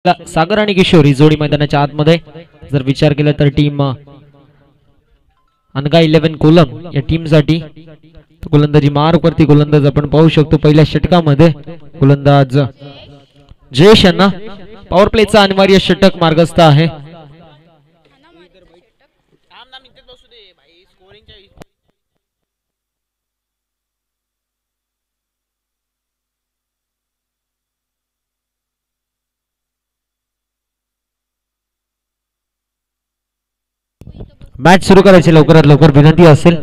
सागर आणि किशोर ही जोडी मैदानाच्या आतमध्ये जर विचार केला तर टीम अनगा 11 कोलम या टीम साठी गोलंदाजी मार्क वरती गोलंदाज आपण पाहू शकतो पहिल्या षटकामध्ये गोलंदाज जयेश यांना पॉवर प्लेचा अनिवार्य षटक मार्गस्थ आहे. मॅच सुरू करायची लवकरात लवकर विनंती असेल.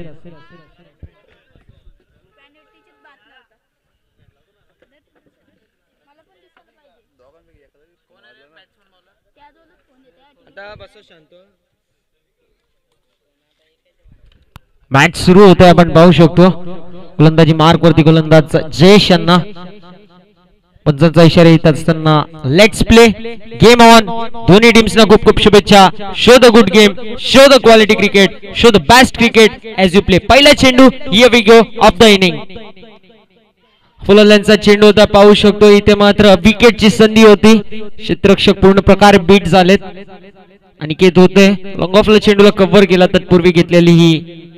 मॅच सुरू होते आपण पाहू शकतो. गोलंदाजी मार्क वरती गोलंदाज जयेश यांना पंचांचा इशारा येत असताना लेट्स प्ले गेम ऑन. दोन्ही टीम्सना खूप खूप शुभेच्छा. Show the good game, show the quality cricket, show the best cricket as you play. पहिला चेंडू here we go off the inning. फुलंदाजांचा चेंडू होता पाहू शकतो. इथे मात्र विकेटची संधी होती. क्षेत्ररक्षक पूर्ण प्रकारे बीट झालेत आणि केत होते लॉंग ऑफला चेंडूला कव्हर केला. तत्पूर्वी घेतलेली ही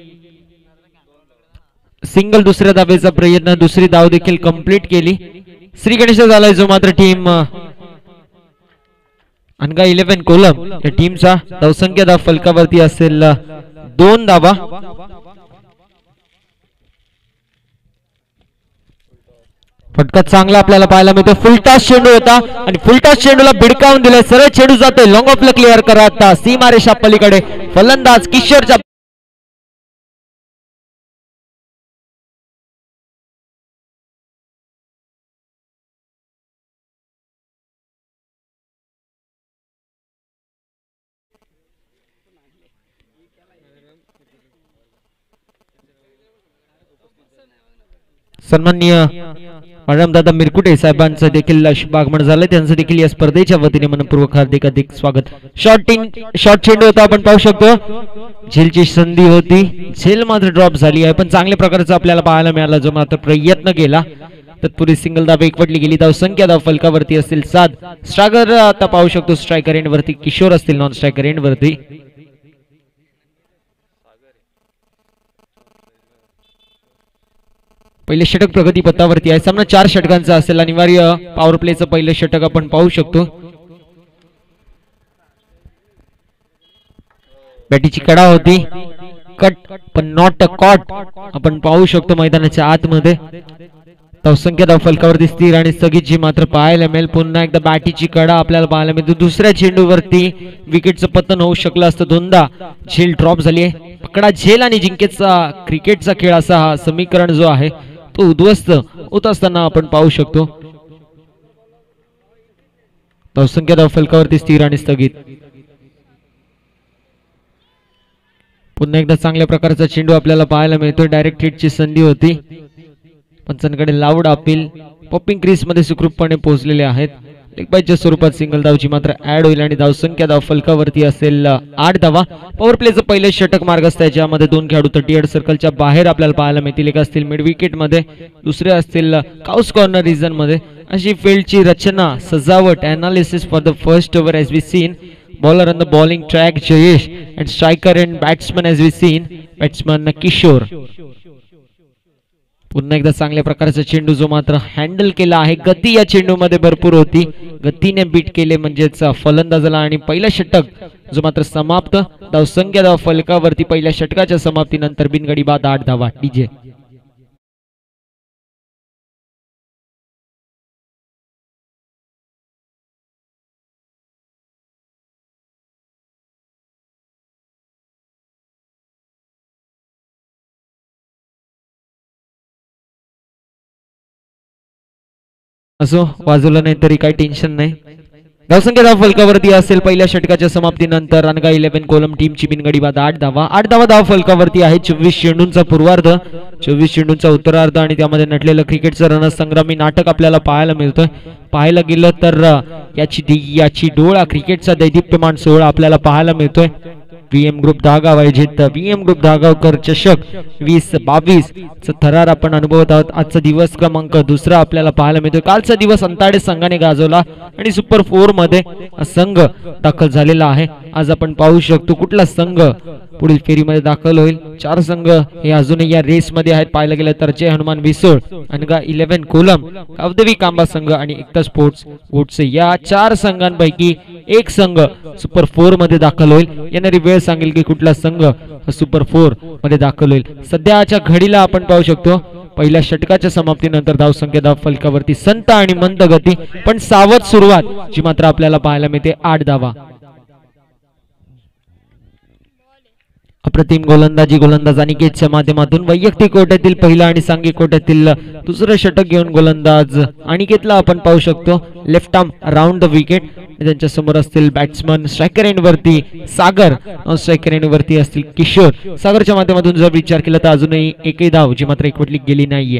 सिंगल दुसऱ्या धावेचा प्रयत्न, दुसरी धाव देखील कंप्लीट केली. श्री गणेश झालाय जो मात्र टीम अनगा 11 कोलम या टीमचा धावसंख्या धाव फलकावरती असेल 2 धावा. फटका चांगला आपल्याला पाहायला मिळतो. फुलटॉस चेंडू होता आणि फुलटॉस चेंडूला भिडकावून दिले. सरळ चेंडू जातोय लॉंग ऑफला क्लिअर करत सीमारेषा पलीकडे फलंदाज किशोरच्या सन्माननीय मॅडम दादा मिरकुटे साहेबांचं देखील शुभागमन झालं. त्यांचं देखील या स्पर्धेच्या वतीने मनपूर्वक हार्दिक हार्दिक स्वागत. शॉर्ट चेंडू होता आपण पाहू शकतो. झेलची संधी होती, झेल मात्र ड्रॉप झाली आहे पण चांगल्या प्रकारचा आपल्याला पाहायला मिळाला जो मात्र प्रयत्न केला. तत्पूर्वी सिंगल धाव एकवटली गेली. धाव संख्या धाव फलकावरती असतील 7. स्ट्रायकर आता पाहू शकतो स्ट्रायकर एंड वरती किशोर असतील नॉन स्ट्रायकर एंड वरती. पहिले षटक प्रगती पथावरती आहे. सामना 4 षटकांचा असेल. अनिवार्य पॉवर प्लेचं पहिलं षटक आपण पाहू शकतो. बॅटीची कडा होती, कट पण नॉट अ कॉट आपण पाहू शकतो मैदानाच्या आतमध्ये. धावसंख्या धाव फलकावरती स्थिर आणि स्थगितची मात्र पाहायला मिळेल. पुन्हा एकदा बॅटीची कडा आपल्याला पाहायला मिळते. दुसऱ्या चेंडूवरती विकेटचं पतन होऊ शकलं असतं. दोनदा झेल ड्रॉप झाली आहे. पकडा झेल आणि जिंकेचा क्रिकेटचा खेळ असा हा समीकरण जो आहे तो उद्ध्वस्त होत असताना आपण पाहू शकतो. धावसंख्या धाव फलकावरती स्थिर आणि स्थगित. पुन्हा एकदा चांगल्या प्रकारचा चेंडू आपल्याला पाहायला मिळतो. डायरेक्ट हिटची संधी होती. पंचांकडे लाऊड अपील पॉपिंग क्रीज मध्ये सुखरूपपणे पोहोचलेले आहेत. लेगबाईच्या स्वरूपात सिंगल धावची मात्र ऍड होईल आणि धावसंख्या धाव फलकावरती असेल 8 धावा. पॉवर प्लेचं पहिले षटक मार्गस्थ आहे ज्यामध्ये 2 खेळाडू 38 सर्कलच्या बाहेर आपल्याला पाहायला मिळतील. एक असतील मिड विकेट मध्ये, दुसरे असतील काउस कॉर्नर रिजन मध्ये. अशी फील्डची रचना सजावट analysis for the first over as we seen. Bowler on the bowling track Jayesh and striker and batsman as we seen batsman Kishor. पुन्हा एकदा चांगल्या प्रकारचा चेंडू जो मात्र हँडल केला आहे. गती या चेंडू मध्ये भरपूर होती. गतीने बीट केले म्हणजेच फलंदाजाला आणि पहिला षटक जो मात्र समाप्त. धावसंख्या धाव फलकावरती पहिल्या षटकाच्या समाप्तीनंतर बिनगडी बाद 8 धावा. डीजे असो वाजवलं नाही तरी काही टेन्शन नाही. धावसंख्या धाव फलकावरती असेल पहिल्या षटकाच्या समाप्तीनंतर अनगा 11 कोलम टीमची बिनगडी बाद 8 धावा. 8 धावा धाव फलकावरती आहे. 24 चेंडूंचा पूर्वार्ध, 24 चेंडूंचा उत्तरार्ध आणि त्यामध्ये नटलेलं क्रिकेटचं रणसंग्रामी नाटक आपल्याला पाहायला मिळतोय. पाहायला गेलं तर याची डोळा क्रिकेटचा दैदिप्यमान सोहळा आपल्याला पाहायला मिळतोय. VM ग्रुप दहागाव आयोजित VM ग्रुप दहागावकर चषक 2022 चा थरार आपण अनुभवत आहोत। आजचा दिवस क्रमांक दुसरा आपल्याला पाहायला मिळतोय। कालचा दिवस अंताडे संघाने गाजवला आणि सुपर 4 मध्ये संघ दाखल झालेला आहे। आज आपण पाहू शकतो कुठला संघ पुढील फेरीमध्ये दाखल होईल। 4 संघ हे अजूनही या रेस मध्ये आहेत। पाहायला गेलं तर जय हनुमान विसोळ, अनगा 11 कोलम, कावदेवी कांबा संघ आणि एकता स्पोर्ट्स गोडसे या 4 संघांपैकी एक संघ सुपर 4 मध्ये दाखल होईल। येणारी वेळ सांगेल की कुठला संघ सुपर 4 मध्ये दाखल होईल। सध्याच्या घडीला आपण पाहू शकतो पहिल्या षटकाच्या समाप्तीनंतर धावसंख्या धाव फलकावरती संत आणि मंद गती पण सावध सुरुवात जी मात्र आपल्याला पाहायला मिळते 8 धावा। अप्रतिम गोलंदाजी गोलंदाज अनिकेतच्या माध्यमातून वैयक्तिक कोट्यातील पहिला आणि सांघिक कोट्यातील दुसरं षटक घेऊन गोलंदाज अनिकेतला आपण पाहू शकतो left arm round the wicket. त्यांच्या समोर असतील बॅट्समन स्ट्रायकर एंड वरती सागर, स्ट्रायकर एंड वरती असतील किशोर। सागरच्या माध्यमातून जर विचार केला तर अजूनही एकही धाव जी मात्र एकवटली गेली नाहीये।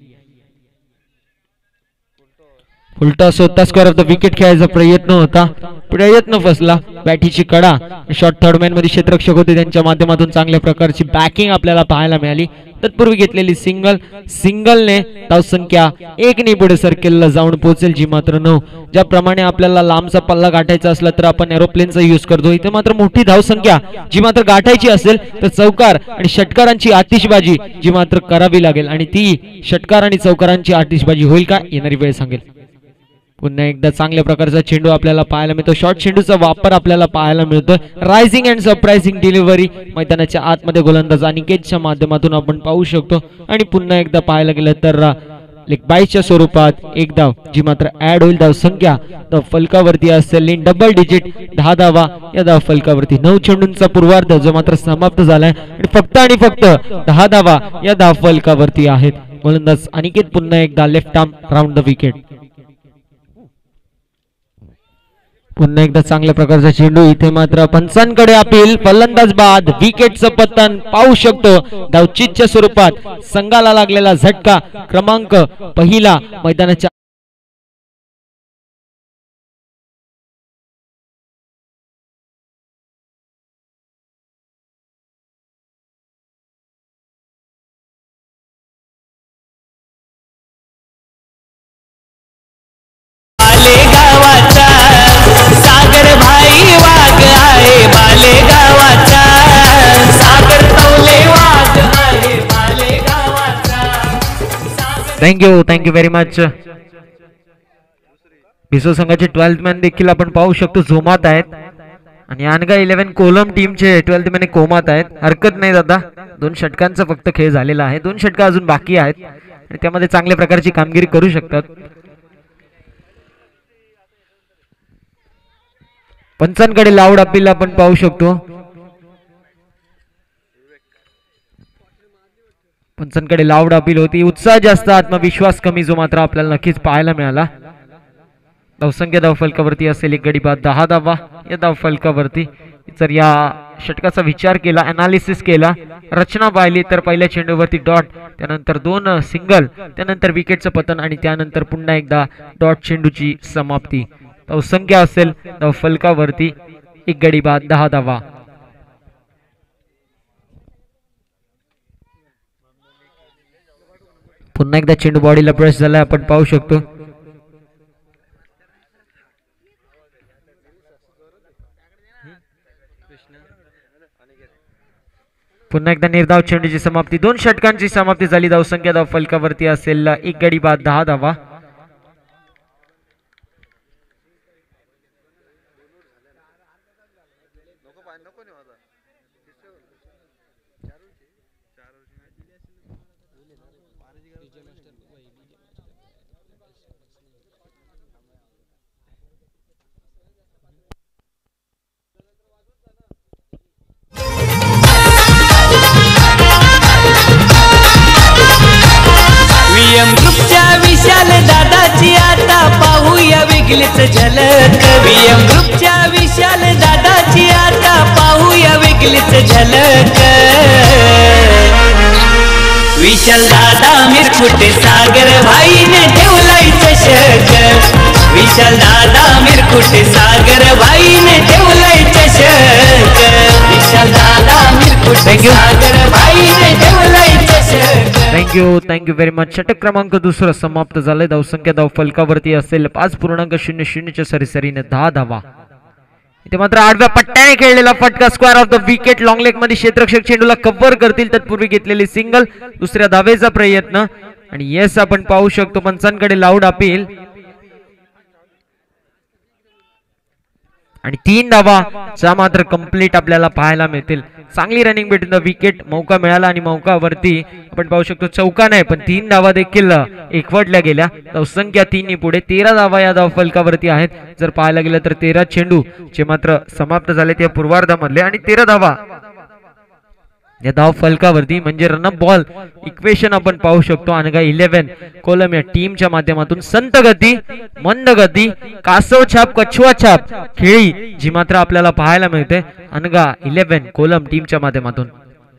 उलटा स्वतः स्क्वेअर ऑफ द विकेट खेळायचा प्रयत्न होता, प्रयत्न फसला। बॅटीची कडा शॉर्ट थर्ड मॅन मध्ये क्षेत्ररक्षक होते, त्यांच्या माध्यमातून चांगल्या प्रकारची बॅकिंग आपल्याला पाहायला मिळाली। तत्पूर्वी घेतलेली सिंगलने धावसंख्या 1 ने पुढे सर्कलला जाऊन पोहोचेल जी मात्र 9। ज्याप्रमाणे आपल्याला लांबचा पल्ला गाठायचा असला तर आपण एरोप्लेनचा यूज करतो, इथे मात्र मोठी धावसंख्या जी मात्र गाठायची असेल तर चौकार आणि षटकारांची आतिषबाजी जी मात्र करावी लागेल आणि ती षटकार आणि चौकारांची आतिषबाजी होईल का येणारी वेळ सांगेल। पुन्हा एकदा चांगल्या प्रकारचा चेंडू आपल्याला पाहायला मिळतो। शॉर्ट चेंडूचा वापर आपल्याला पाहायला मिळतोय। रायझिंग अँड सरप्राइझिंग डिलिव्हरी मैदानाच्या आतमध्ये गोलंदाज अनिकेतच्या माध्यमातून आपण पाहू शकतो आणि पुन्हा एकदा पाहायला गेलं तर लेग बाईच्या स्वरूपात एक धाव जी मात्र ऍड होईल। धाव संख्या धाव फलकावरती असेल डबल डिजिट 10 धावा या धाव फलकावरती। 9 चेंडूंचा पूर्वार्ध जो मात्र समाप्त झालाय आणि फक्त 10 धावा या धाव फलकावरती आहेत। गोलंदाज अनिकेत पुन्हा एकदा left arm round the wicket. पुन्हा एकदा चांगल्या प्रकारचा चेंडू, इथे मात्र पंचांकडे अपील, फलंदाज बाद, विकेटचं पतन पाहू शकतो। धावचीतच्या स्वरूपात संघाला लागलेला झटका क्रमांक पहिला मैदानाच्या थँक्यू व्हेरी मच। बिसो संघाचे 12th मॅन देखील आपण पाहू शकतो झोमात आहेत आणि अनगा 11 कोलम टीमचे 12th मॅन कोमात आहेत। हरकत नाही दादा, 2 षटकांचा फक्त खेळ झालेला आहे, 2 षटक अजून बाकी आहेत आणि त्यामध्ये चांगल्या प्रकारची कामगिरी करू शकतात। पंचांकडे लाऊड अपील आपण पाहू शकतो। पंचांकडे लाऊड अपील होती, उत्साह जास्त आत्मविश्वास कमी जो मात्र आपल्याला नक्कीच पाहायला मिळाला। धावसंख्या धाव फलकावरती असेल 1 गडी बाद 10 धावा या धाव फलकावरती। जर या षटकाचा विचार केला, अनालिसिस केला, रचना पाहिली तर पहिल्या चेंडूवरती डॉट, त्यानंतर 2 सिंगल, त्यानंतर विकेटचं पतन आणि त्यानंतर पुन्हा एकदा डॉट चेंडूची समाप्ती। धावसंख्या असेल धाव फलकावरती 1 गडी बाद 10 धावा। पुन्हा एकदा चेंडू बॉडीला प्रेस झाला आपण पाहू शकतो। पुन्हा एकदा निर्धाव चेंडूची समाप्ती, 2 षटकांची समाप्ती झाली। धावसंख्या धाव फलकावरती असेल 1 गडी बाद 10 धावा। वेगळीच झलक VM ग्रुपच्या विशाल दादाची आता पाहूया वेगळीच झलक। विशाल दादा मिरकुटे सागर भाईने ठेवलाय चषक। विशाल दादा मिरकुटे सागर भाईने ठेवलाय चषक। Vishal thank you very much. षटक क्रमांक दुसरा समाप्त झाले. धावसंख्या धाव फलकावरती असेल 5.00 सरीसरीने 10 धावा. इथे मात्र आडव्या पट्ट्याने खेळलेला फटका square off the wicket. Long leg मध्ये क्षेत्ररक्षक चेंडूला कव्हर करतील. तत्पूर्वी घेतलेली सिंगल. दुसऱ्या धावेचा प्रयत्न आणि येस आपण पाहू शकतो पंचांकडे लाऊड अपील आणि 3 धावा मात्र कंप्लीट आपल्याला पाहायला मिळतील. चांगली रनिंग बिटवीन द विकेट. मौका मिळाला आणि मौकावरती आपण पाहू शकतो चौका नाही पण 3 धावा देखील एकवटल्या गेल्या. धावसंख्या 3 पुढे 13 धावा या धाव फलकावरती आहेत. जर पाहायला गेलं तर 13 चेंडू जे मात्र समाप्त झाले त्या पूर्वार्धामधले आणि 13 धावा या धाव फलकावरती म्हणजे रनअप बॉल इक्वेशन आपण पाहू शकतो. अनगा 11 कोलम या टीमच्या माध्यमातून संत गती मंद गती कासव छाप कछुआ छाप खेळी जी मात्र आपल्याला पाहायला मिळते अनगा 11 कोलम टीमच्या माध्यमातून.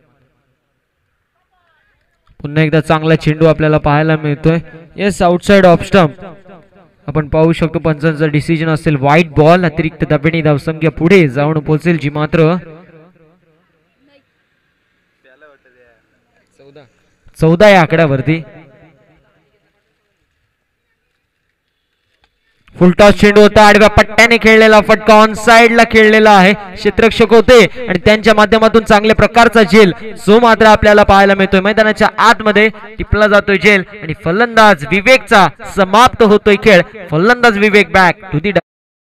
पुन्हा एकदा चांगला चेंडू आपल्याला पाहायला मिळतोय. येस आउटसाइड ऑफ स्टंप आपण पाहू शकतो. पंचांचा डिसिजन असेल व्हाईट बॉल. अतिरिक्त दाबेनी धावसंख्या पुढे जाऊन पोहोचेल जी मात्र 14 या आकड्यावरती. फुलटॉस चेंडू होता. आडव्या पट्ट्याने खेळलेला फटका ऑन साइडला खेळलेला आहे. क्षेत्ररक्षक होते आणि त्यांच्या माध्यमातून चांगल्या प्रकारचा झेल जो मात्र आपल्याला पाहायला मिळतोय. मैदानाच्या आतमध्ये टिपला जातोय झेल आणि फलंदाज विवेकचा समाप्त होतोय खेळ. फलंदाज विवेक बॅक टू दी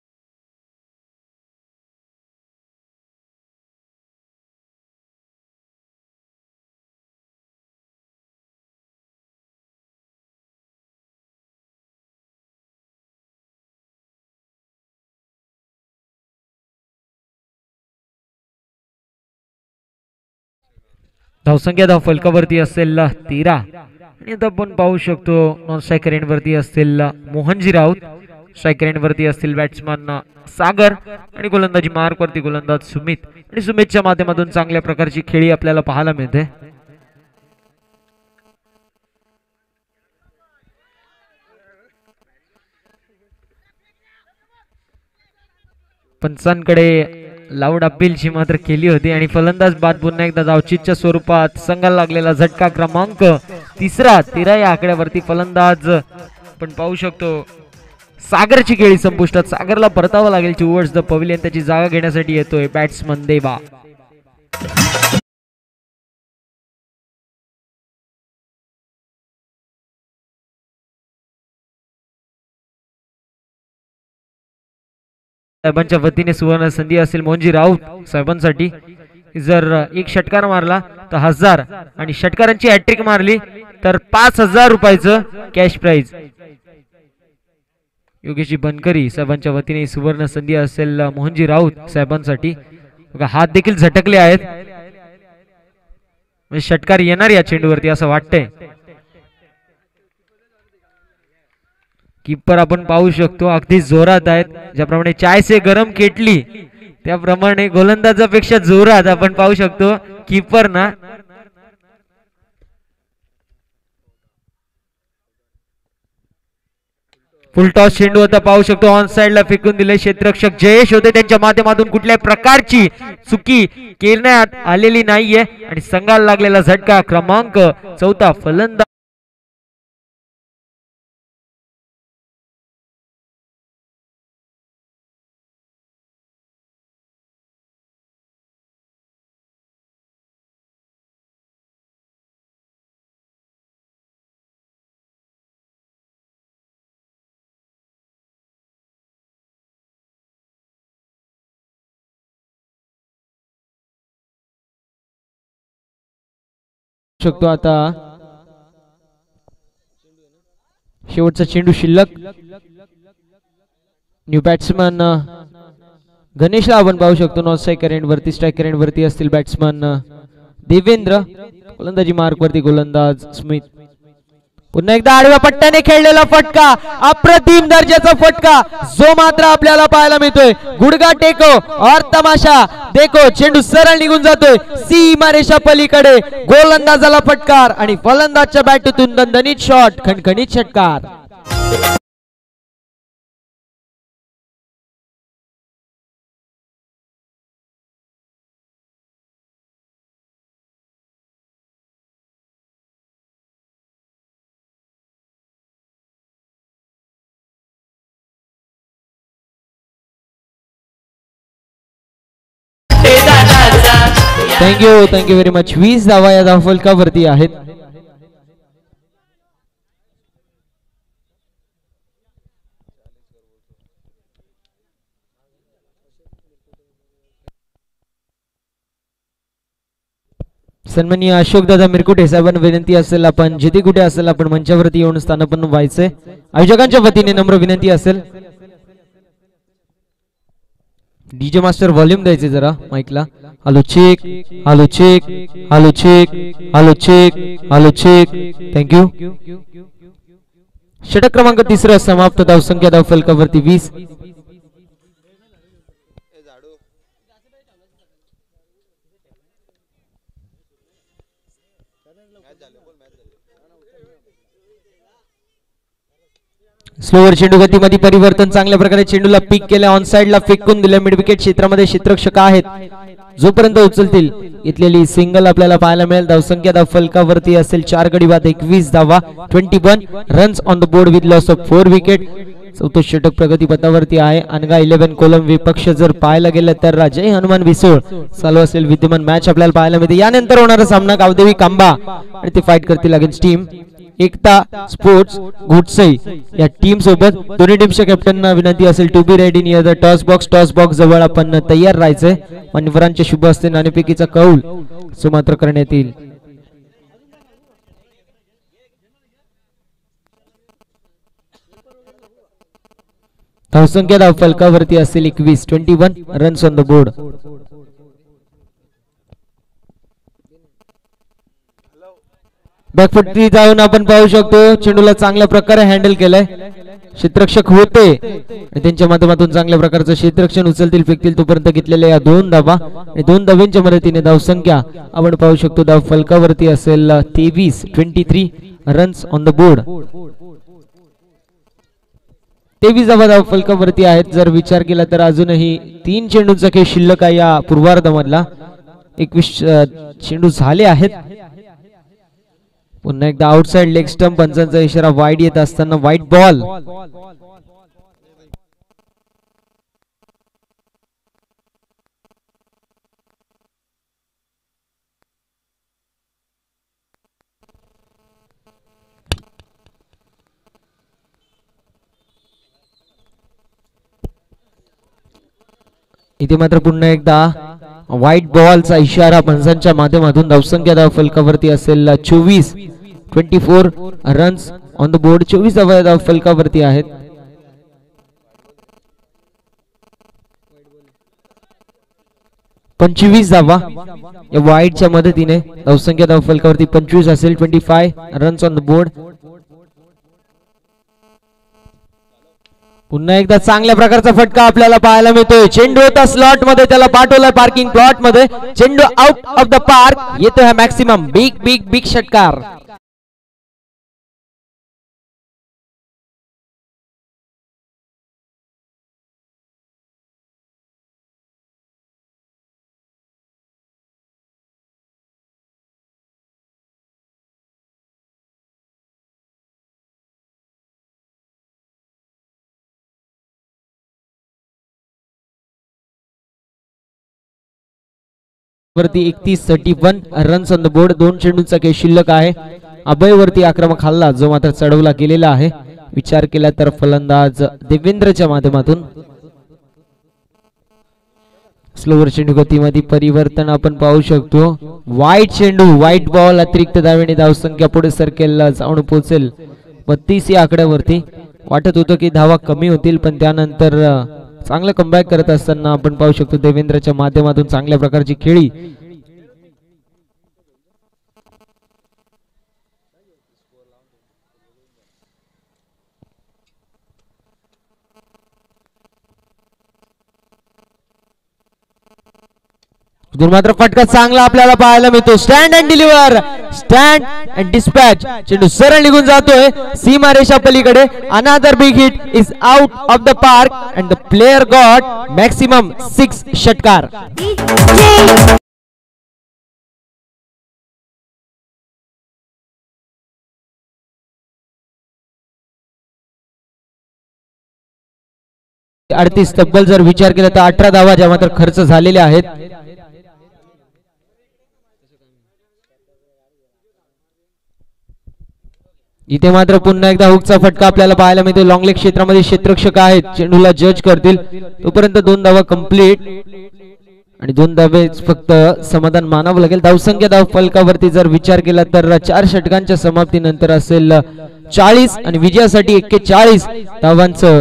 धावसंख्या धाव फलकावरती असेल 13 आणि आता आपण पाहू शकतो नॉन स्ट्रायकर एंड वरती असेल मोहनजी राऊत. स्ट्रायकर एंड वरती असतील बॅट्समन सागर आणि गोलंदाजी मार्क वरती गोलंदाज सुमित आणि सुमितच्या माध्यमातून चांगल्या प्रकारची खेळी आपल्याला पाहायला मिळते. पंचांकडे लाऊड अपीलची मात्र केली होती आणि फलंदाज बाद पुन्हा एकदा धावचीतच्या स्वरूपात संघाला लागलेला झटका क्रमांक तिसरा 13 या आकड्यावरती फलंदाज आपण पाहू शकतो सागरची खेळी संपुष्टात. सागरला परतावं लागेल टुवर्ड्स द पवेलियन. त्याची जागा घेण्यासाठी येतोय बॅट्समन देवा. साहेबांच्या वतीने सुवर्ण संधी असेल मोहनजी राऊत साहेबांसाठी. जर एक षटकार मारला तर 1000 आणि षटकारांची हॅट्रिक मारली तर 5000 रुपयाचं कॅश प्राइज. योगेशजी बनकरी साहेबांच्या वतीने सुवर्ण संधी असेल मोहनजी राऊत साहेबांसाठी. हात देखील झटकले आहेत म्हणजे षटकार येणार या चेंडूवरती असं वाटतंय. कीपर आपण पाहू शकतो अगदी जोरात आहेत. ज्याप्रमाणे चाय से गरम केटली त्याप्रमाणे गोलंदाजापेक्षा जोरात आपण पाहू शकतो कीपर ना. फुलटॉस चेंडू आता पाहू शकतो ऑन साइडला फेकून दिले. क्षेत्ररक्षक जयेश होते त्यांच्या माध्यमातून कुठल्याही प्रकारची चुकी केल्यात आलेली नाहीये आणि संघाला लागलेला झटका क्रमांक 14 फलंदाज शकतो. आता शेवटचा चेंडू शिल्लक. न्यू बॅट्समन गणेशला आपण पाहू शकतो नॉन स्ट्रायकर एंड वरती. स्ट्रायकर एंड वरती असतील बॅट्समन देवेंद्र. गोलंदाजी मार्क वरती गोलंदाज स्मित. पुन्हा एकदा आडव्या पट्ट्याने खेळलेला फटका अप्रतिम दर्जाचा फटका जो मात्र आपल्याला पाहायला मिळतोय. गुडगा टेको और तमाशा देखो. चेंडू सरळ निघून जातोय सीमारेषा पलीकडे. गोलंदाजाला फटकार आणि फलंदाजच्या बॅटूतून दणदणीत शॉट खणखणीत षटकार. Thank you very much. 20 धावा या धावफलकावरती आहेत. सन्माननीय अशोक दादा मिरकुटे साहेबांना विनंती असेल आपण जिथे कुठे असेल आपण मंचावरती येऊन स्थानापन्न व्हायचे. आयोजकांच्या वतीने नम्र विनंती असेल. डीजे मास्टर व्हॉल्यूम द्यायचे जरा माईकला. Hello check hello check hello check hello check hello check. Thank you. षटक क्रमांक 3 समाप्त. धावसंख्या धावफलकावरती 20. स्लोवर चेंडू गतीमध्ये परिवर्तन. चांगल्या प्रकारे चेंडूला पिक केल्या. ऑन साइडला फेकून दिल्या. मिड विकेट क्षेत्रामध्ये क्षेत्ररक्षक आहेत. जोपर्यंत उचलतील इथलेली सिंगल आपल्याला पाहायला मिळेल. धावसंख्या धावफलकावरती असेल 4 गडी बाद 21 धावा. 21 runs on the board with loss of 4 wicket. चौथं षटक प्रगतीपथावरती आहे. अनगा 11 कोलम विपक्ष जर पाहायला गेलं तर जय हनुमान विसोळ चालू असेल विद्यमान मॅच आपल्याला पाहायला मिळते. यानंतर होणारा सामना गावदेवी कांबा आणि ते फाईट करतील against team Ekta sports Ghotsai या टीम सोबत. दोन्ही टीमच्या कॅप्टनना विनंती असेल to be ready near the toss box. Toss box जवळ आपण तयार राहायचंय. मान्यवरांच्या शुभ हस्ते नाणेफेकीचा कौल सुमात्र करण्यात येईल. धावसंख्या धावफलकावरती असेल 21. 21 रन्स ऑन द बोर्ड. बॅकफुटी जाऊन आपण पाहू शकतो चेंडूला चांगल्या प्रकारे हँडल केलाय. क्षेत्ररक्षक होते त्यांच्या माध्यमातून चांगल्या प्रकारचं क्षेत्ररक्षण उचलतील फेकतील तोपर्यंत घेतलेल्या या 2 धावा आणि 2 धावांच्या मदतीने धावसंख्या आपण पाहू शकतो धावफलकावरती असेल 23. 23 रन्स ऑन द बोर्ड. 23 धावा धावफलकावरती आहेत. जर विचार केला तर अजूनही 3 चेंडूंचा खेळ शिल्लक आहे या पूर्वार्धामधला. 21 चेंडू झाले आहेत. पुन्हा एकदा आउटसाइड लेग स्टंप. पंचांचा इशारा वाईड येत असताना वाईड बॉल. इथे मात्र पुन्हा एकदा व्हाईट बॉलचा इशारा पंचांच्या माध्यमातून. धावसंख्या धावफलकावरती असेल 24. 24 रन्स ऑन द बोर्ड. 24 धावा धावफलकावरती आहेत. पंचवीस धावा या वाईडच्या मदतीने धावसंख्या धावफलकावरती 25 असेल. 25 रन्स ऑन द बोर्ड. पुन्हा एकदा चांगल्या प्रकारचा फटका आपल्याला पाहायला मिळतोय. चेंडू होता स्लॉट मध्ये त्याला पाठवलाय पार्किंग प्लॉट मध्ये. चेंडू आउट ऑफ द पार्क येतो हा मॅक्सिमम. बिग बिग बिग षटकार. वरती 31 रन्स ऑन द बोर्ड. 2 चेंडूंचा खेळ शिल्लक आहे. अभय वरती आक्रमक हल्ला जो मात्र चढवला गेलेला आहे. विचार केला तर फलंदाज देवेंद्रच्या माध्यमातून. स्लोवर चेंडू गतीमध्ये परिवर्तन आपण पाहू शकतो. वाईट चेंडू वाईट बॉल. अतिरिक्त धावेने धावसंख्या पुढे सरकेल जाऊन पोहोचेल 32 या आकड्यावरती. वाटत होतं की धावा कमी होतील पण त्यानंतर चांगलं कमबॅक करत असताना आपण पाहू शकतो देवेंद्रच्या माध्यमातून चांगल्या प्रकारची खेळी. मात्र फटका चांगला आपल्याला पाहायला मिळतो. Stand and deliver. Stand and dispatch. चेंडू सरळ निघून जातोय सीमा रेषा पलीकडे. Another big hit is out of the park and the player got maximum 6 षटकार. तब्बल जर विचार केला तर 18 धावा ज्या मात्र खर्च झालेल्या आहेत. इथे मात्र पुन्हा एकदा हुकचा फटका आपल्याला पाहायला मिळतो. लॉंग लेग क्षेत्रामध्ये क्षेत्ररक्षक आहेत, चेंडूला जज करतील. तोपर्यंत 2 धावा कंप्लीट आणि 2 धावे फक्त समाधान मानावं लागेल. धावसंख्या धाव फलकावरती जर विचार केला तर 4 षटकांच्या समाप्तीनंतर असेल 40 आणि विजयासाठी 41 धावांचं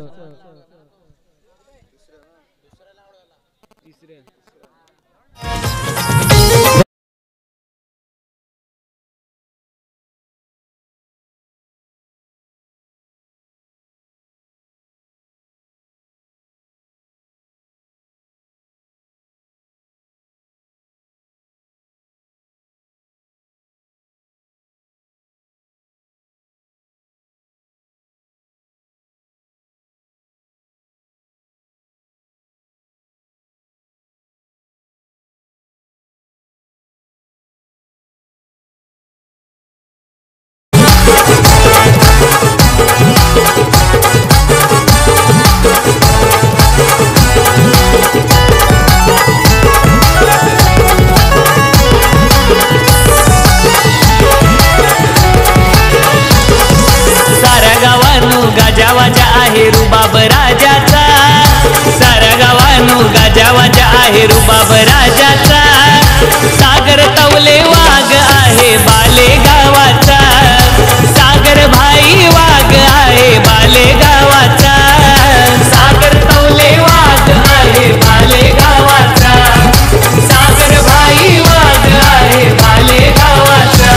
गाजावाजा आहे रुबाब राजाचा, साऱ्या गावानो गाजावाजा आहे रुबाब राजाचा. सागर तवले वाघ आहे बाले गावाचा, सागर भाई वाघ आहे बाले गावाचा. सागर तवले वाघ आहे बाले गावाचा, सागर भाई वाघ आहे बाले गावाचा.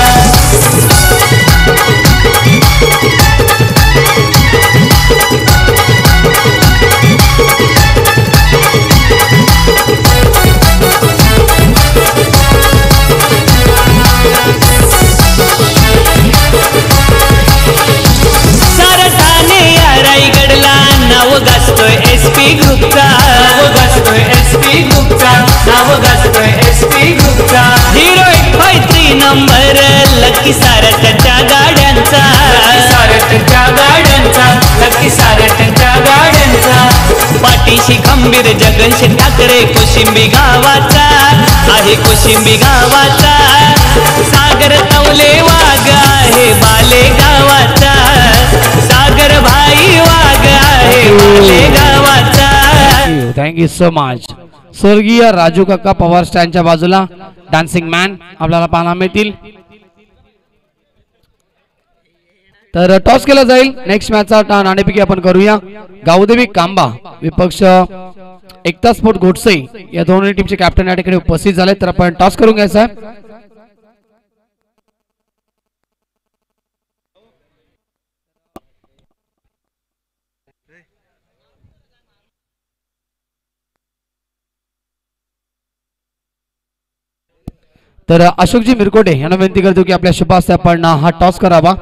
एसपी ग्रुपचा नाव गाजतोय, एसपी ग्रुपचा नाव गाजतोय, एसपी ग्रुपचा. 083 नंबर लकी सारथच्या गाड्यांचा, सारथच्या गाड्यांचा, लकी सारथच्या गाड्यांचा. पाठीशी खंबीर जगनशे ठाकरे कोशिंबी गावाचा आहे, कोशिंबी गावाचा. सागर तवले वाघ आहे बाले गावाचा, सागर भाई वाघ आहे बाले गावाचा. Thank you so much. स्वर्गीय राजू काका पवार स्टँडच्या बाजूला डान्सिंग मॅन आपल्याला पाहायला मिळतील. तर टॉस केला जाईल. नेक्स्ट मॅचचा नाणेफेकी आपण करूया. गावदेवी कांबा विपक्ष एकता स्पोर्ट घोटसे या दोन्ही टीमचे कॅप्टन या ठिकाणी उपस्थित झाले. तर आपण टॉस करून घ्यायचा आहे. तर अशोकजी मिरकोटे यांना विनंती करतो की आपल्या शुभ हस्ते आपण हा टॉस करावा.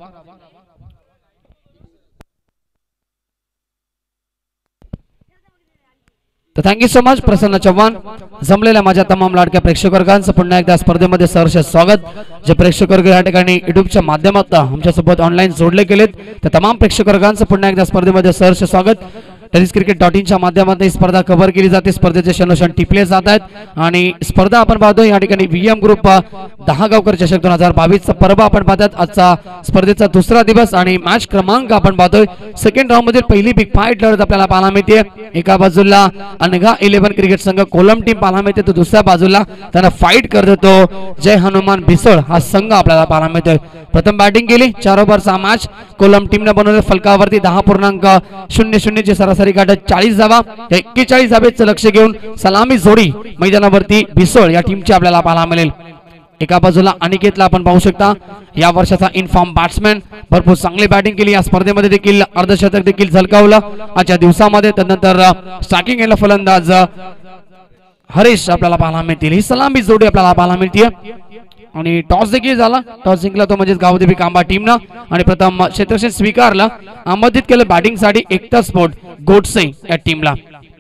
तर thank you so much. Prasanna Chavan. जमलेल्या माझ्या तमाम लाडक्या प्रेक्षक वर्गांचं पुन्हा एकदा स्पर्धेमध्ये सहर्ष स्वागत. जे प्रेक्षक वर्ग या ठिकाणी युट्यूबच्या माध्यमातून आमच्यासोबत ऑनलाईन जोडले गेलेत त्या तमाम प्रेक्षक वर्गांचं पुन्हा एकदा स्पर्धेमध्ये सहर्ष स्वागत. टेनिसक्रिकेट.in च्या माध्यमातून ही स्पर्धा कव्हर केली जाते. स्पर्धेचे क्षणोक्षण टिपले जात आहेत आणि स्पर्धा आपण पाहतो या ठिकाणी VM ग्रुप 10 गावकर चषक 2022 चा पर्व आपण पाहतात. आजचा स्पर्धेचा दुसरा दिवस आणि मॅच क्रमांक आपण पाहतोय. सेकंड राऊंड मधील पहिली बिग फाईट लढत आपल्याला पाहायला मिळते. एका बाजूला अनघा 11 क्रिकेट संघ कोलम टीम पाहायला मिळते, तर दुसऱ्या बाजूला त्यांना फाईट करत तो जय हनुमान भिसळ हा संघ आपल्याला पाहायला मिळतोय. प्रथम बॅटिंग केली 4 ओव्हरचा मॅच कोलम टीमने बनवले. फलकावरती 10.00 ची सरासरी गाठत 40 धावा. 41 धावेचं लक्ष घेऊन सलामी जोडी मैदानावरती भिसळ या टीमची आपल्याला पाहायला मिळेल. एका बाजूला अनिकेतला आपण पाहू शकता, या वर्षाचा इनफॉर्म बॅट्समॅन, भरपूर चांगली बॅटिंग केली. या स्पर्धेमध्ये देखील अर्धशतक देखील झळकावलं आजच्या दिवसामध्ये. त्यानंतर स्ट्रायकिंग केलं फलंदाज हरीश आपल्याला पाहायला मिळतील. ही सलामी जोडी आपल्याला पाहायला मिळते आणि टॉस देखील झाला. टॉस जिंकला तो म्हणजे गावदेवी कांबा टीमनं आणि प्रथम क्षेत्ररक्षण स्वीकारला. आमंत्रित केलं बॅटिंग साठी एकता स्पोर्ट गोडसे या टीमला.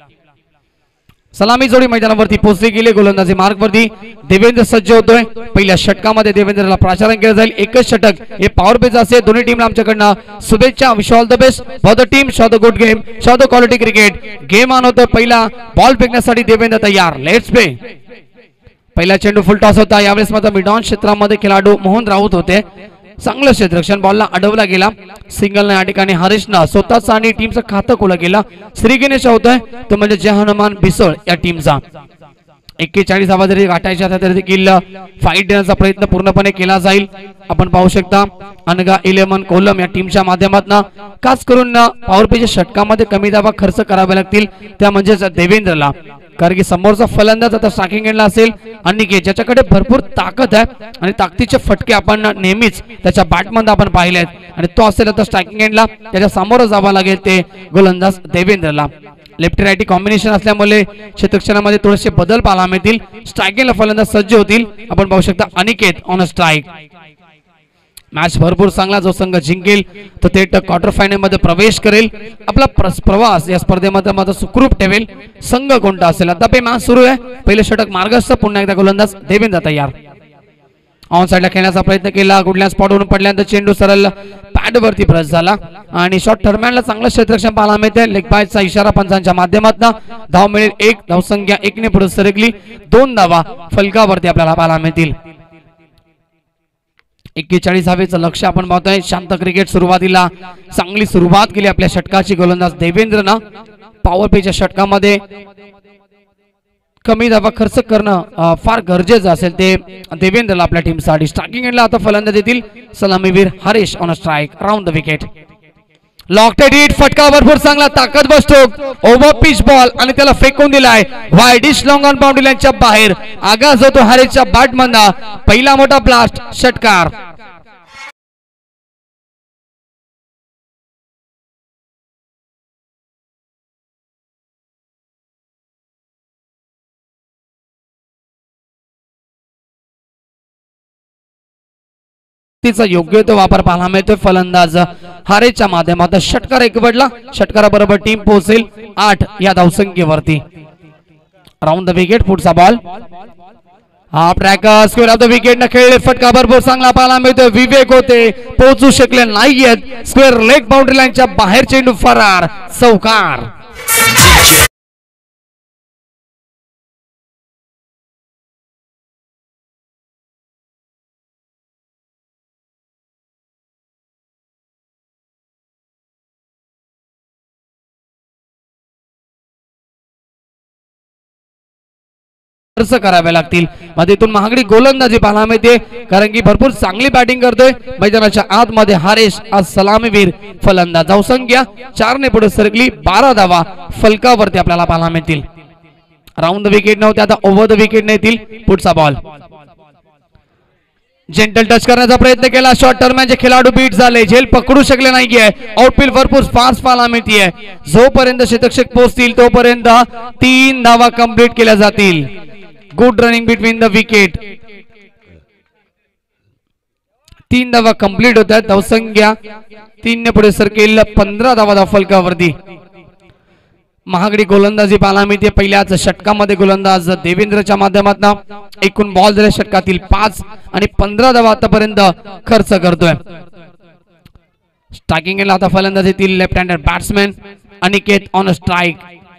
सलामी जोडी मैदानावरती पोहोचली गेली. गोलंदाजी मार्गवरती देवेंद्र सज्ज होतोय. पहिल्या षटकामध्ये देवेंद्रला प्राचारण केलं जाईल. एकच षटक हे पॉवर बेस असेल. दोन्ही टीमला आमच्याकडनं शुभेच्छा. Wish all the best for the team. Show the good game, show the quality cricket. Game on होतोय. पहिला बॉल फेकण्यासाठी देवेंद्र तयार. Let's play. पहिला चेंडू फुल टॉस होता. यावेळेस मात्र मिडऑन क्षेत्रामध्ये खेळाडू मोहन राऊत होते. चांगलं क्षेत्ररक्षण, बॉलला अडवला गेला, सिंगल या ठिकाणी हरीशनं स्वतःचा आणि टीमचं खातं खुलं केलं. श्रीगणेश होतोय तो म्हणजे जय हनुमान भिसोळ या टीमचा. 41 धावा जरी गाठायच्या तरी देखील फाईट देण्याचा प्रयत्न पूर्णपणे केला जाईल. आपण पाहू शकता अनगा 11 कोलम या टीमच्या माध्यमातून खास करून पॉवर प्लेच्या षटकामध्ये कमी धावा खर्च करावे लागतील, त्या म्हणजेच देवेंद्रला. कारण की समोरचा फलंदाज आता स्ट्रायकिंग एंडला असेल अनिकेत, ज्याच्याकडे भरपूर ताकद आहे आणि ताकदीचे फटके आपण नेहमीच त्याच्या बॅटमध्ये आपण पाहिले आहेत आणि तो असेल आता स्ट्रायकिंग एंडला, त्याच्या समोर जावं लागेल ते गोलंदाज देवेंद्रला. लेफ्टी राईटी कॉम्बिनेशन असल्यामुळे क्षेत्ररक्षणामध्ये थोडेसे बदल पाहायला मिळतील. स्ट्रायकिंगला फलंदाज सज्ज होतील. आपण पाहू शकता Aniket on a strike. Match भरपूर चांगला, जो संघ जिंकेल तो थेट क्वार्टर फायनल मध्ये प्रवेश करेल. आपला प्रवास या स्पर्धेमध्ये मात्र सुखरूप ठेवेल. संघ कोणता असेल आता मॅच सुरू आहे. पहिले षटक मार्गस्थ, पुन्हा एकदा गोलंदाज देवेंद्र तयार. ऑन साइडला खेळण्याचा प्रयत्न केला, कुठल्या स्पॉटवरून पडल्यानंतर चेंडू सरळ पॅड वरती प्रेस झाला आणि शॉट दरम्यानला चांगलं क्षेत्ररक्षण पाहायला मिळते. लेग बायचा इशारा पंचांच्या माध्यमातून. धाव मिळेल 1, धावसंख्या 1 ने पुढे सरकली. 2 धावा फलकावरती आपल्याला पाहायला मिळतील. 41 धावेचं लक्ष आपण पाहतोय. शांत क्रिकेट सुरुवातीला चांगली सुरुवात केली आपल्या षटकाची गोलंदाज देवेंद्रनं. पॉवर प्लेच्या षटकामध्ये कमी धावा खर्च करणं फार गरजेचं असेल ते देवेंद्रला आपल्या टीमसाठी. स्ट्रायकिंग एंडला आता फलंदाज देतील सलामीवीर Harish on strike. Round the wicket. Lofted hit, फटका भरपूर चांगला, ताकद बसतो. ओव्हर पिच बॉल आणि त्याला फेकून दिलाय वाईडिश लॉंग ऑन बाउंड्री लाईनच्या बाहेर. आगाज होतो हरीशच्या बॅटमधला. पहिला मोठा ब्लास्ट, षटकार. तिचा योग्य तो वापर पाहायला मिळतोय फलंदाज हारेच्या माध्यमातून. षटकार एक पडला, षटकाराबरोबर टीम पोहोचेल 8 या धावसंख्येवरती. Round the wicket. पुढचा ball half track square off the wicket न खेळले. फटका भरपूर चांगला पाहायला मिळतोय. विवेक होते, पोहोचू शकले नाहीयेत. स्क्वेअर लेग बाउंड्री लाईनच्या बाहेर चेंडू फरार, चौकार. खर्च करावे लागतील. इथून महागडी गोलंदाजी पाहायला मिळते कारण की भरपूर चांगली बॅटिंग करतोय मैदानाच्या आतमध्ये हरीश. आज सलामीवीर फलंदाज. धावसंख्या 4 ने पुढे सरकली. 12 धावा फलकावरती आपल्याला पाहायला मिळतील. राऊंड द विकेट नव्हते, आता ओव्हर द विकेट नेतील. पुढचा बॉल जेंटल टच करण्याचा प्रयत्न केला. शॉर्ट टर्मचे खेळाडू बीट झाले, झेल पकडू शकले नाहीये. आउटफील्ड भरपूर फास्ट पाहायला मिळतीये. जोपर्यंत क्षेत्ररक्षक पोहोचतील तोपर्यंत 3 धावा कंप्लीट केल्या जातील. Good running between the wicket. 3 धावा कंप्लीट होत आहेत. धावसंख्या 3 ने पुढे सरकेल. 15 धावा फलकावरती. महागडी गोलंदाजी पाहायला मिळते पहिल्याच षटकामध्ये गोलंदाज देवेंद्रच्या माध्यमातून. एकूण बॉल झाले षटकातील 5 आणि 15 धावा आतापर्यंत खर्च करतोय. स्ट्रायकिंग एंडला आता फलंदाज येतील left handed batsman Aniket on strike.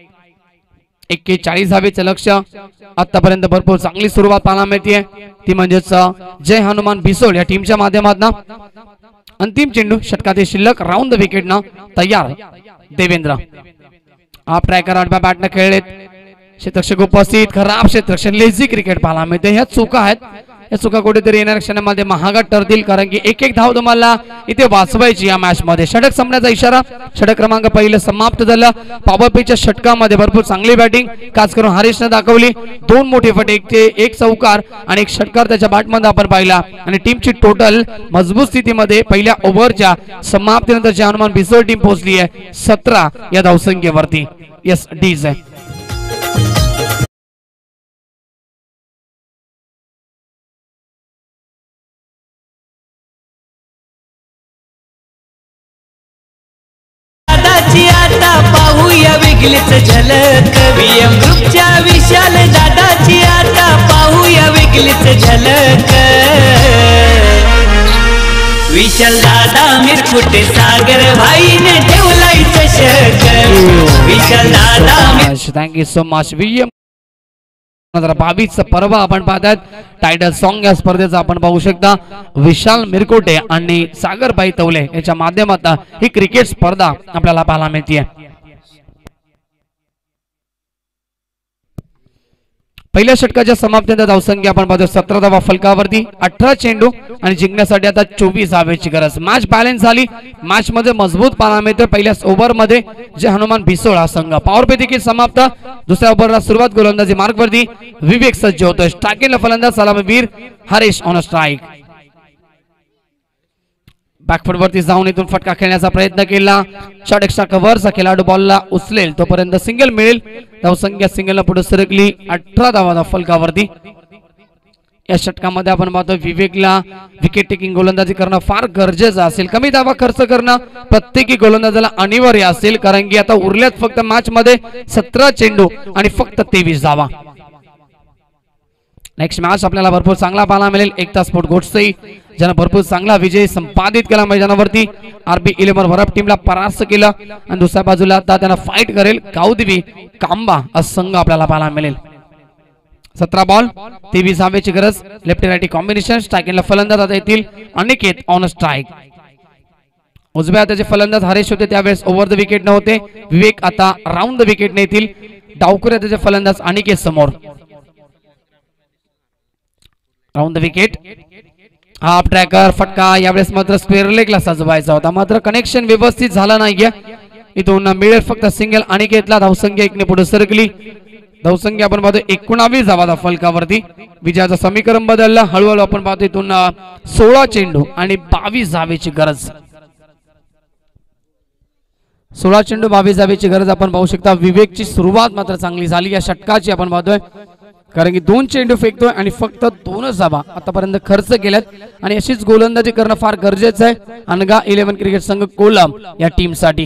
41 धावेचं लक्ष. आतापर्यंत भरपूर चांगली सुरुवात पाहायला मिळते, ती म्हणजेच जय हनुमान भिसोळ या टीमच्या माध्यमातून. अंतिम चेंडू षटकातील शिल्लक. राऊंड द विकेट न तयार देवेंद्र. हाफ ट्रॅकर आडव्या बॅटने खेळलेत. क्षेत्ररक्षक उपस्थित. खराब क्षेत्ररक्षण, लेझी क्रिकेट पाहायला मिळते. ह्या चुका आहेत. या चुका कुठेतरी येणाऱ्या क्षणामध्ये महागात ठरतील कारण की एक धाव तुम्हाला इथे वाचवायची या मॅच मध्ये. षटक संपण्याचा इशारा. षटक क्रमांक 1 समाप्त झाला. पॉवर प्लेच्या षटकामध्ये भरपूर चांगली बॅटिंग खास करून हरीशने दाखवली. 2 मोठे फटके, 1 चौकार आणि 1 षटकार त्याच्या बॅटमध्ये आपण पाहिला आणि टीमची टोटल मजबूत स्थितीमध्ये पहिल्या ओव्हरच्या समाप्तीनंतर जय हनुमान भिसोळ टीम पोहोचली आहे 17 या धावसंख्येवरती. यस डीज आहे. आता पाहूया वेगळीच झलक. VM ग्रुपच्या विशाल दादाची आता पाहूया वेगळीच झलक. विशाल दादा मिरकुटे सागर भाईने ठेवलाय चषक. विशाल दादा. Thank you so much. VM 2022 पर्व आपण पाहतात. टायटल सॉन्ग या स्पर्धेचा आपण पाहू शकता. विशाल मिरकोटे आणि सागरबाई तवले याच्या माध्यमातून ही क्रिकेट स्पर्धा आपल्याला पाहायला मिळते. पहिल्या षटकाच्या समाप्तीनंतर धावसंख्या आपण पाहतो 17 धावा फलकावरती, 18 चेंडू आणि जिंकण्यासाठी आता 24 धावेची गरज. मॅच बॅलन्स झाली. मॅच मध्ये मजबूत पाहायला मिळते. पहिल्या ओव्हर मध्ये जे हनुमान भिसोळ हा संघ पॉवर प्ले देखील समाप्त. दुसऱ्या ओव्हरला सुरुवात गोलंदाजी मार्क वरती विवेक सज्ज होतोय. स्ट्रायकिंगला फलंदाज सलामीवीर हरीश ऑन स्ट्राईक. बॅकफुट वरती जाऊन इथून फटका खेळण्याचा प्रयत्न केला. शॉट एक्स्ट्रा कव्हरचा खेळाडू बॉलला उचलेल तोपर्यंत सिंगल मिळेल. धावसंख्या सिंगलला पुढे सरकली. 18 धावा फलकावरती. या षटकामध्ये आपण पाहतो विवेकला विकेट टेकिंग गोलंदाजी करणं फार गरजेचं असेल. कमी धावा खर्च करणं प्रत्येकी गोलंदाजाला अनिवार्य असेल, कारण की आता उरल्यात फक्त मॅच मध्ये 17 चेंडू आणि फक्त 23 धावा. नेक्स्ट मॅच आपल्याला भरपूर चांगला पाहायला मिळेल. एकता स्पोर्ट गोडसे ज्यानं भरपूर चांगला विजय संपादित केला मैदानावरती. RB11 वरप टीमला परास्त केलं आणि दुसऱ्या बाजूला आता त्यांना फाईट करेल गावदेवी कांबा असं संघ आपल्याला पाहायला मिळेल. 17 बॉल 23 धावेची गरज. Left righty combination. स्ट्रायकिंगला फलंदाज आता येतील अनिकेत ऑन स्ट्राईक. उजव्या हाताचे फलंदाज हरेश होते त्यावेळेस ओव्हर द विकेट नव्हते. विवेक आता राऊंड द विकेट येतील. डावखुऱ्या हाताचे फलंदाज अनिकेत समोर. Round the wicket. Half tracker फटका यावेळेस मात्र स्क्वेअर लेगला सजवायचा होता, मात्र कनेक्शन व्यवस्थित झालं नाहीये. इथून मिळेल फक्त सिंगल अनिकेतला. धावसंख्या 1 ने पुढे सरकली. धावसंख्या आपण पाहतो 19 धावा फलकावरती. विजयाचं समीकरण बदललं. हळूहळू आपण पाहतो इथून 16 चेंडू आणि 22 धावेची गरज. 16 चेंडू 22 धावेची गरज आपण पाहू शकता. विवेकची सुरुवात मात्र चांगली झाली या षटकाची आपण पाहतोय, कारण की 2 चेंडू फेकतोय आणि फक्त 2च धावा आतापर्यंत खर्च केल्यात आणि अशीच गोलंदाजी करणं फार गरजेचं आहे अनगा 11 क्रिकेट संघ कोलम या टीम साठी.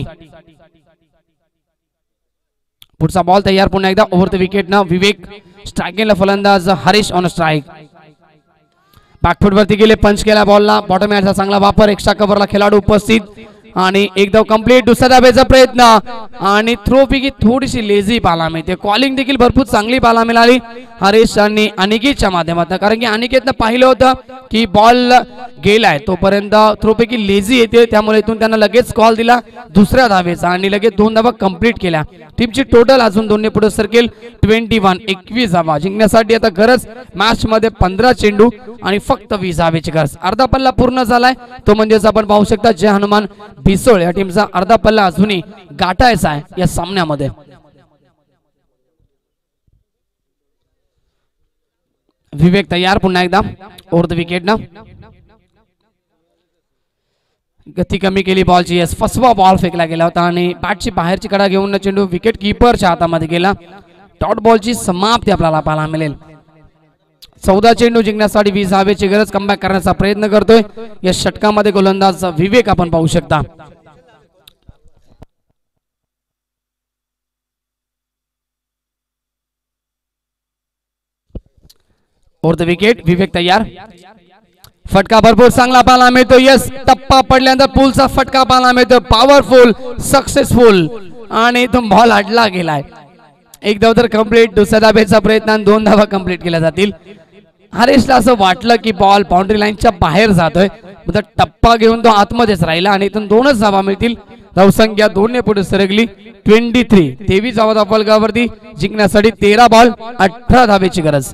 पुढचा बॉल तयार पुन्हा एकदा ओव्हर द विकेट ना. विवेक स्ट्रायकिंगला फलंदाज हरीश ऑन स्ट्राईक. बॅकफुट वरती गेले. पंच केला बॉलला. बॉटम याचा चांगला वापर. एक्स्ट्रा कव्हरला खेळाडू उपस्थित आणि एक धाव कंप्लीट. दुसऱ्या धावेचा प्रयत्न आणि थ्रो पैकी थोडीशी लेझी पाहायला मिळते. कॉलिंग देखील भरपूर चांगली पाहायला मिळाली हरीश आणि अनिकेतच्या माध्यमातून, कारण की अनिकेतनं पाहिलं होतं की बॉल गेलाय तोपर्यंत थ्रो पैकी लेझी येते, त्यामुळे इथून त्यांना लगेच कॉल दिला दुसऱ्या धावेचा आणि लगेच 2 धावा कंप्लीट केल्या. टीमची टोटल अजून 2 ने पुढे सरकेल. 21 धावा जिंकण्यासाठी आता गरज मॅच मध्ये 15 चेंडू आणि फक्त 20 धावेची गरज. अर्धा पल्ला पूर्ण झालाय, तो म्हणजेच आपण पाहू शकता जय हनुमान भिसोळ या टीमचा अर्धा पल्ला अजूनही गाठायचा आहे या सामन्यामध्ये. विवेक तयार पुन्हा एकदा ओव्हर द विकेट ना. गती कमी केली बॉलची. यस, फसवा बॉल फेकला गेला होता आणि बॅटची बाहेरची कडा घेऊन चेंडू विकेट कीपरच्या हातामध्ये गेला. डॉट बॉलची समाप्ती आपल्याला पाहायला मिळेल. 14 चेंडू जिंकण्यासाठी 20 धावेची गरज. कमबॅक करण्याचा प्रयत्न करतोय या षटकामध्ये गोलंदाज विवेक आपण पाहू शकता. Over the wicket. विवेक तयार. फटका भरपूर चांगला पाहायला मिळतो. यस, टप्पा पडल्यानंतर पुलचा फटका पाहायला मिळतो. पॉवरफुल, सक्सेसफुल आणि इथून बॉल अडला गेलाय. एक धाव तर कंप्लीट. दुसऱ्या धावेचा प्रयत्न आणि 2 धावा कंप्लीट केल्या जातील. हरेशला असं वाटलं की बॉल बाउंड्री लाईनच्या बाहेर जातोय, तर टप्पा घेऊन तो आतमध्येच राहिला आणि इथून 2च धावा मिळतील. धावसंख्या 2 ने पुढे सरकली. 23 धावा फलकावरती. जिंकण्यासाठी 13 बॉल 18 धावेची गरज.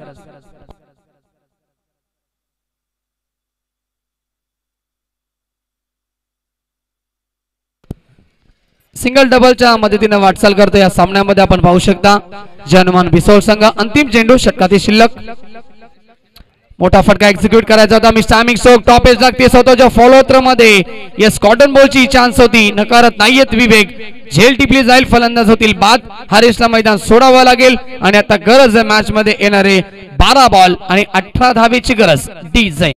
सिंगल डबलच्या मदतीने वाटचाल करतो या सामन्यामध्ये आपण पाहू शकता जय हनुमान भिसोळ संघ. अंतिम चेंडू षटकातील शिल्लक. मोठा फटका एक्झिक्यूट करायचा होता. Mister timing stroke top edge लागते स्वतःच्या फॉलो थ्रो मध्ये. यस, कॉटन बॉलची चान्स होती, नकारत नाहीयेत विवेक. झेल टिपली जाईल, फलंदाज होतील बाद. हरीशला मैदान सोडावं लागेल आणि आता गरज आहे मॅच मध्ये येणारे 12 बॉल आणि 18 धावेची गरज. डी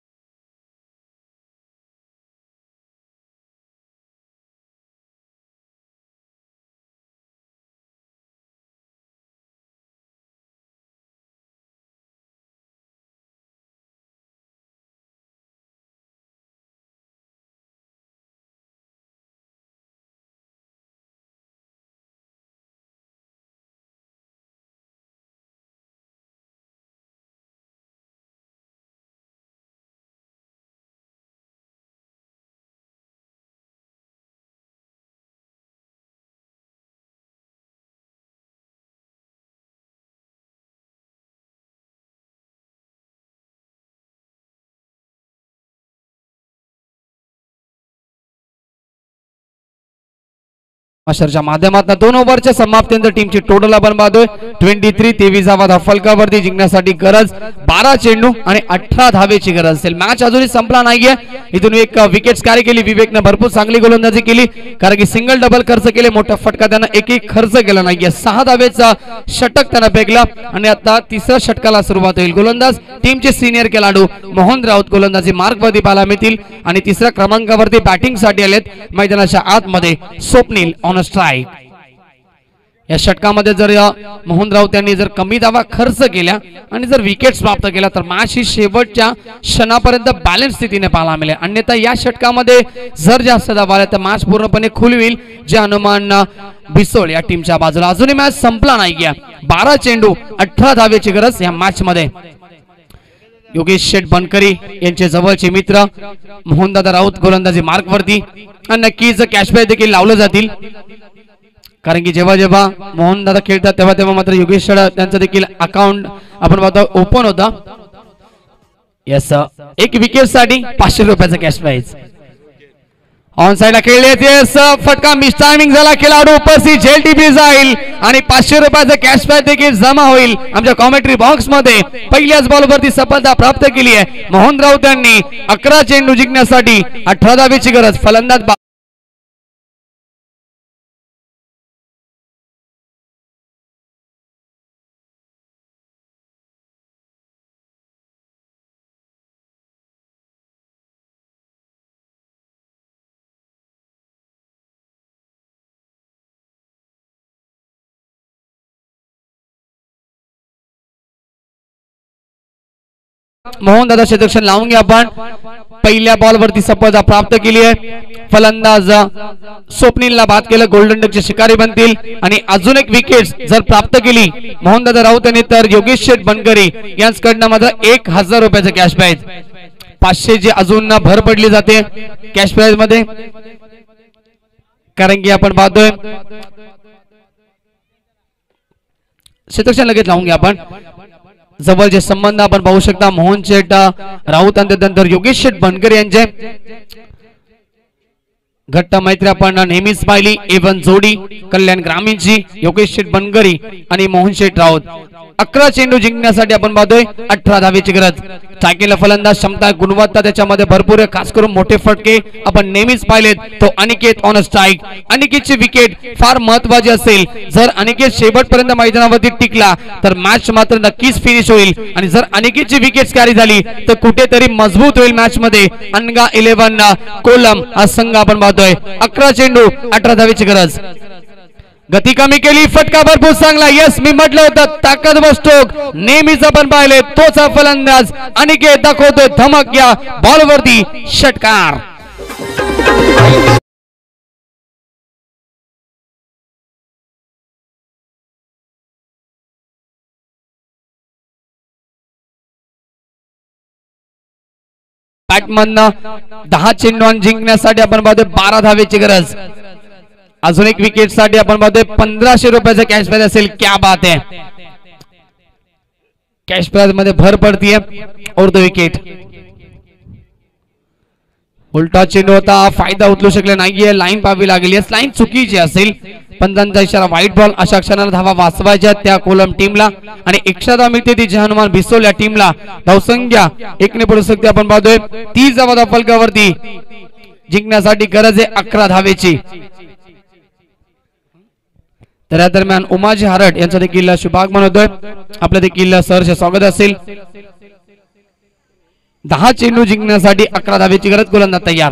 मास्टरच्या माध्यमातून 2 ओव्हरच्या समाप्तीनंतर टीमची टोटल आपण पाहतोय 23 23 धावा फलकावरती जिंकण्यासाठी गरज 12 चेंडू आणि 18 धावेची गरज असेल। मॅच अजूनही संपला नाहीये। इथून एक विकेट्स कॅरी केली विवेकने, भरपूर चांगली गोलंदाजी केली कारण की सिंगल डबल खर्च केले, मोठा फटका त्यानं एक खर्च केला नाहीये। 6 धावेचा षटक त्यानं फेकला आणि आता तिसऱ्या षटकाला सुरुवात होईल। गोलंदाज टीमचे सिनियर खेळाडू मोहन राऊत गोलंदाजी मार्कवरती पाहायला मिळतील आणि तिसऱ्या क्रमांकावरती बॅटिंग साठी आलेत मैदानाच्या आतमध्ये स्वप्नील ऑन स्ट्राइक। या षटकामध्ये जर मोहन राऊत यांनी जर कमी धावा खर्च केल्या आणि जर विकेट्स प्राप्त केल्या तर मॅच ही शेवटच्या क्षणापर्यंत बॅलन्स स्थितीने पाहायला मिळेल। अन्यथा या षटकामध्ये जर जास्त धावा आल्या तर मॅच पूर्णपणे खुली होईल, जे अनुमान बिसोळ या टीमच्या बाजूला। अजूनही मॅच संपला नाहीये। 12 चेंडू 18 धावेची गरज या मॅच मध्ये। योगेश शेठ बनकरी यांचे जवळचे मित्र मोहनदादा राऊत गोलंदाजी मार्कवरती आणि नक्कीच कॅशबॅक देखील लावलं जातील कारण की जेव्हा जेव्हा मोहनदादा खेळतात तेव्हा तेव्हा मात्र योगेश शेठ त्यांचं देखील अकाउंट आपण पाहतो ओपन होता। यस, एक विकेट साठी 500 रुपयाचा कॅश प्राइज। ऑन साइडला खेळले फटका मिस टायमिंग झाला, खेळाडू उपस्थित झेल टीपी जाईल आणि 500 रुपयाचा कॅश प्राइज देखील जमा होईल। आमच्या कॉमेंट्री बॉक्स मध्ये पहिल्याच बॉलवरती सफलता प्राप्त केली आहे मोहन राऊत यांनी। 11 चेंडू जिंकण्यासाठी 18 धावेची गरज। फलंदाज मोहनदादा क्षेत्ररक्षण लावून घ्या। आपण पहिल्या बॉलवरती सफलता प्राप्त केली आहे। फलंदाज स्वप्नीलला बाद केलं, गोल्डन डकचे शिकारी बनतील आणि अजून एक विकेट जर प्राप्त केली मोहनदादा राऊत यांनी तर योगेश शेठ बनकरी यांच्याकडनं मात्र 1000 रुपयाचं कॅश प्राइज। 500 ची अजून भर पडली जाते कॅश प्राइज मध्ये कारण की आपण पाहतोय क्षेत्ररक्षण लगेच लावून घ्या। आपण जवळचे संबंध आपण पाहू शकता मोहन शेठ राऊत आणि त्यानंतर योगेश शेठ बनकर यांचे घट्ट मैत्री आपण नेहमीच पाहिली। एवन जोडी कल्याण ग्रामीणची योगेश शेठ बनकरी आणि मोहन शेठ राऊत। 11 चेंडू जिंकण्यासाठी आपण पाहतोय 18 धावेची गरज। टाकीला फलंदाज क्षमता गुणवत्ता त्याच्यामध्ये भरपूर आहे, खास करून मोठे फटके आपण नेहमीच पाहिलेत। तो अनिकेत ऑन स्ट्राइक। अनिकेतची विकेट फार महत्त्वाची असेल। जर अनिकेत शेवटपर्यंत मैदानावरती टिकला तर मॅच मात्र नक्कीच फिनिश होईल आणि जर अनिकेतची विकेट कॅरी झाली तर कुठेतरी मजबूत होईल मॅच मध्ये। अनगा 11 कोलम हा संघ आपण पाहतोय। 11 चेंडू 18 धावेची गरज। गती कमी केली, फटका भरपूर चांगला। यस, मी म्हटलं होतं ताकद बसतो नेहमीच आपण पाहिले तोच फलंदाज अनिकेत दाखवतोय धमक या बॉलवरती षटकार। बॅटमन 10 चेंडू जिंकण्यासाठी आपण पाहतोय 12 धावेची गरज। अजून एक विकेट साठी आपण पाहतोय 1500 रुपयाचा कॅश प्राइज असेल। क्या बात है, कॅश प्राइज मध्ये भर पडतीये और 2 विकेट। उलटा चेंडू होता, फायदा उचलू शकले नाहीये, लाईन पाहावी लागली। लाईन चुकीची असेल, पंचांचा इशारा व्हाईट बॉल। अशा क्षणाला धावा वाचवायच्या त्या कोलम टीमला आणि 100 धावा मिळते ती हनुमान भिसोल या टीमला। धावसंख्या 1 ने पडू शकते आपण पाहतोय। 30 धावा फलकावरती जिंकण्यासाठी गरज आहे 11 धावेची। तर या दरम्यान उमाजी हारट यांचा देखील शुभागमन होतोय, आपलं देखील सहर्ष स्वागत असेल। 10 चेंडू जिंकण्यासाठी 11 धावेची गरज। गोलंदाज तयार।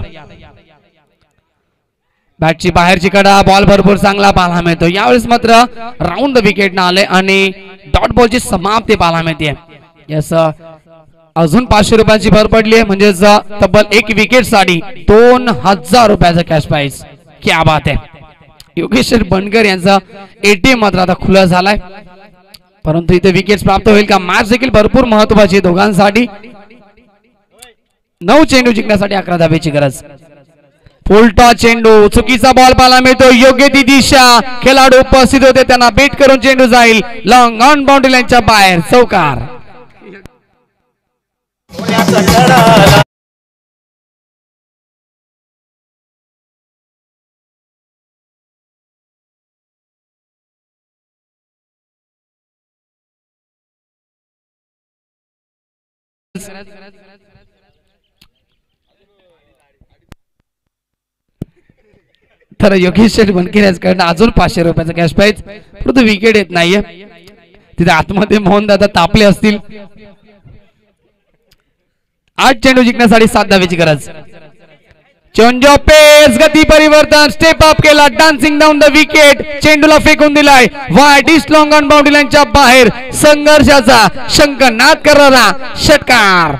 बॅटची बाहेरची कडा, बॉल भरपूर चांगला पाहायला मिळतो। यावेळेस मात्र राऊंड द विकेट ना आले आणि डॉट बॉलची समाप्ती पाहायला मिळते। यस, अजून 500 रुपयाची भर पडली आहे, म्हणजे तब्बल एक विकेट साठी 2000 रुपयाचा कॅश प्राइज। क्या बात है, योगेश बनकर यांचा एटीएम मात्र आता खुला झालाय, परंतु इथे विकेट्स प्राप्त होईल का? मॅच देखील भरपूर महत्त्वाची आहे दोघांसाठी। 9 चेंडू जिंकण्यासाठी 11 धावेची गरज। उलटा चेंडू, चुकीचा बॉल पाहायला मिळतो, योग्य ती दिशा, खेळाडू उपस्थित होते त्यांना बेट करून चेंडू जाईल लॉंग ऑन बाउंड्री लाईनच्या बाहेर। चौकार। तर योगेश शेठ बनकर याचकडनं अजून 500 रुपयाचा कॅश प्राइज, परंतु विकेट येत नाहीये. तिथे आतमध्ये मोहन दादा तापले असतील. 8 चेंडू जिंकण्यासाठी 7 धावेची गरज. चेंज ऑफ पेस, गती परिवर्तन, स्टेप अप केला, डान्सिंग डाऊन द विकेट, चेंडूला फेकून दिलाय वाईट ईस्ट लॉंग ऑन बाउंड्री लाईनच्या बाहेर. संघर्षाचा शंखनाद करणारा षटकार.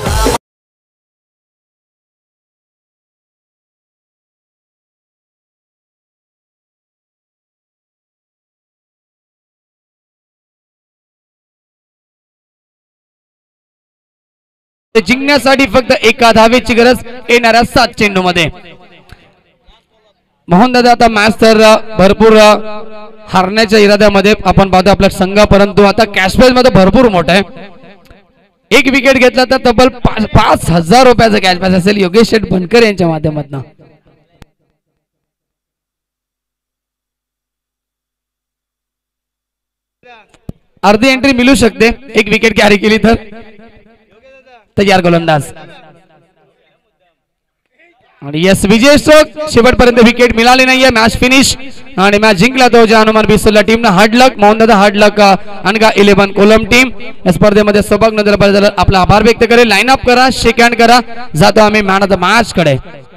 जिंकण्यासाठी फक्त 1 धावेची गरज येणाऱ्या 7 चेंडू मध्ये. मोहन दादा आता मॅच तर भरपूर हारण्याच्या इराद्यामध्ये आपण पाहतो आपला संघ, परंतु आता कॅश प्राइज मध्ये भरपूर मोठा आहे. 1 विकेट घेतला तर तब्बल 5,000 रुपयाचा कॅश प्राइज असेल योगेश शेठ बनकर यांच्या माध्यमातून. अर्धी एंट्री मिळू शकते 1 विकेट कॅरी केली तर. तयार गोलंदाज आणि यस विजय स्ट्रोक. शेवटपर्यंत विकेट मिळाली नाहीये. मॅच फिनिश आणि मॅच जिंकला तो ज्या हनुमान बिसुल्ला टीमनं. हार्ड लक मोहन दादा, हार्ड लक अनगा 11 कोलम टीम. या स्पर्धेमध्ये सहभाग नोंदवल्याबद्दल आपला आभार व्यक्त करेल. लाईन अप करा, शेक हँड करा. जातो आम्ही मॅन ऑफ द मॅच कडे.